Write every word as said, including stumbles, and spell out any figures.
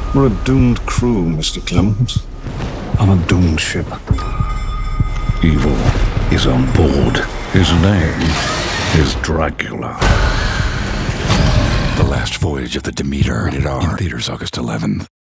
We're a doomed crew, Mister Clemens. On a doomed ship. Evil is on board. His name is Dracula. The Last Voyage of the Demeter. Rated R. In theaters August eleventh.